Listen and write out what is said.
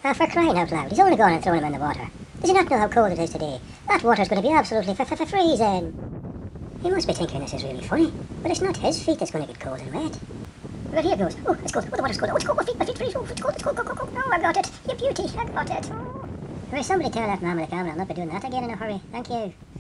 Ah, for crying out loud, he's only gone and thrown him in the water. Does he not know how cold it is today? That water's going to be absolutely freezing. He must be thinking this is really funny, but it's not his feet that's going to get cold and wet. But here goes. Oh, it's cold. Oh, the water's cold. Oh, it's cold. My feet freeze. Oh, it's cold. It's cold. Go. Oh, I got it. You beauty. I got it. Oh. Will somebody tell that man with the camera I'll not be doing that again in a hurry? Thank you.